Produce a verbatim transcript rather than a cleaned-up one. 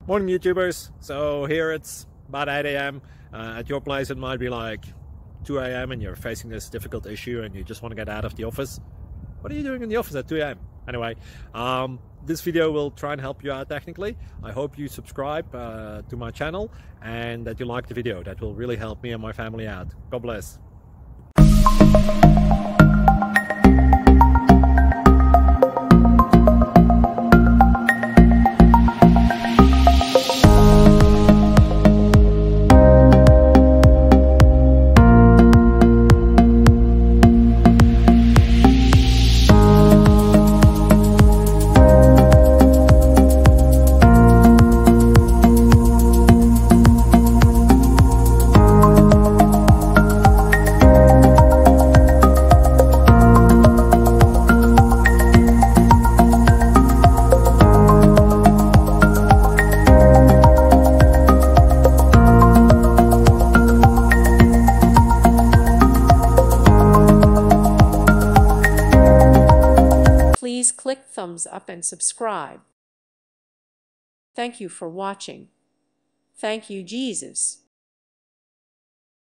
Morning YouTubers. So here it's about eight A M Uh, at your place it might be like two A M and you're facing this difficult issue and you just want to get out of the office. What are you doing in the office at two A M? Anyway, um, this video will try and help you out technically. I hope you subscribe uh, to my channel and that you like the video. That will really help me and my family out. God bless. Please click thumbs up and subscribe. Thank you for watching. Thank you, Jesus.